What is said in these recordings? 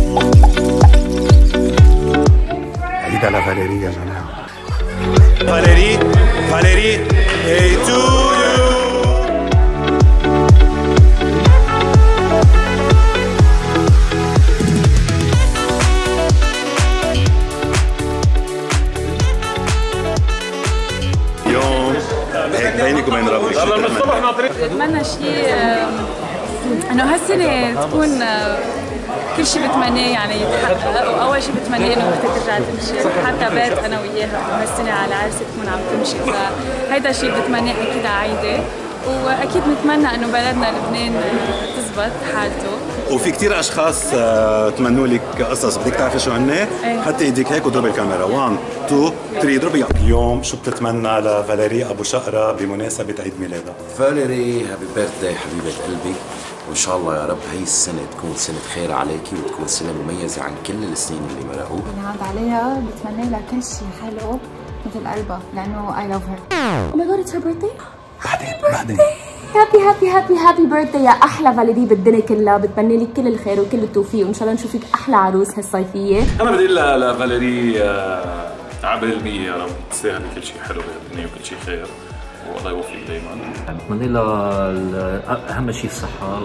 عيد على فاليري يا جماعة. فاليري hey to you. اليوم هيك بينك وبين ربك بتمنى شيء انه هالسنة تكون كل شيء بتمناه يعني يتحقق، واول شيء بتمناه انه اختي ترجع تمشي، حتى بيت انا وياها هالسنة على عرسي تكون عم تمشي، فهيدا الشيء بتمناه اكيد عايدة، واكيد بنتمنى انه بلدنا لبنان تزبط حالته. وفي كثير اشخاص تمنوا لك قصص، بدك تعرفي شو هن؟ حطي ايديك هيك وضربي الكاميرا 1 2 3 اضربي. اليوم شو بتتمنى لفاليري ابو شقره بمناسبه عيد ميلادها؟ فاليري هابي بيرثداي حبيبه قلبي، وان شاء الله يا رب هي السنه تكون سنه خير عليكي وتكون سنه مميزه عن كل السنين اللي مرقوا. بنعاد عليها بتمنى لها كل شيء حلو مثل قلبها لانه اي لاف هير. او ماي جاد اتس هير بيرثداي. بعدين هابي هابي هابي هابي بيرثداي يا احلى فاليري بالدنيا كلها، بتمنى لك كل الخير وكل التوفيق، وان شاء الله نشوفك احلى عروس هالصيفيه. انا بدي اقول لفاليري عبر المية يا رب، تستاهلي كل شيء حلو بهالدنيا وكل شيء خير، والله يوفقك دائما. بتمنى لها اهم شيء الصحه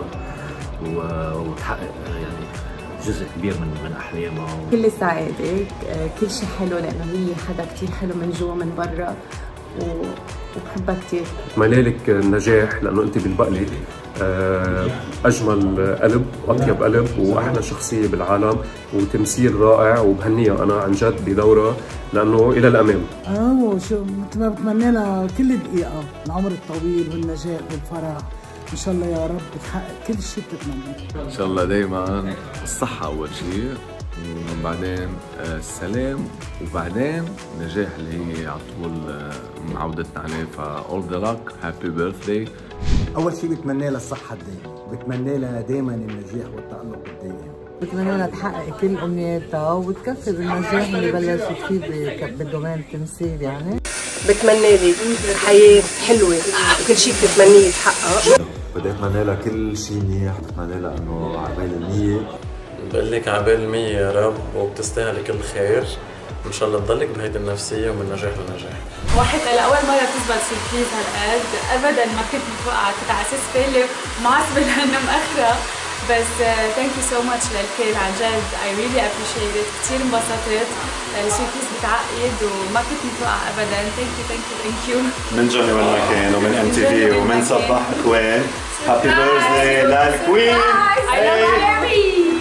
وتحقق يعني جزء كبير من احلامها كل السعاده، كل شيء حلو لانه هي حدا كثير حلو من جوا من برا وبحبها كثير. بتمنى لك النجاح لانه انت بالبقلي اجمل قلب واطيب قلب واحلى شخصيه بالعالم وتمثيل رائع، وبهنيها انا عن جد بدورها لانه الى الامام. شو بتمنى لها كل دقيقه العمر الطويل والنجاح والفرح، ان شاء الله يا رب تحقق كل شيء بتتمناه. ان شاء الله دائما الصحه اول شيء، ومن بعدين السلام، وبعدين النجاح اللي هي على طول معودتنا عليه. فاول ذا لك هابي بيرثداي. اول شيء بتمنى لها الصحه الدائمه، بتمنى لها دائما النجاح والتالق الدائم، بتمنى لها تحقق كل امنياتها وتكفي بالنجاح اللي بلشت فيه بالدومين التمثيل. يعني بتمنى لك حياه حلوه وكل شيء بتتمنيه يتحقق. بدي اتمنى لها كل شيء منيح، بتمنى لها انه عبال المية. بقول لك عبال المية يا رب، وبتستاهلي كل خير، وان شاء الله تضلك بهيدي النفسيه ومن نجاح لنجاح. وحتى لاول مره تزبط سربريز هالقد، ابدا ما كنت متوقعه، كنت على اساس بالي معصبه لانه مأخره، بس ثانك يو سو ماتش للكل عن جد، اي ريلي ابريشيت ات، كثير انبسطت، السربريز بتعقد وما كنت متوقعه ابدا. ثانك يو من جوني وين ما كان ومن MTV ومن صباح اخوان، هابي بيرثداي للكوين. I love Mary.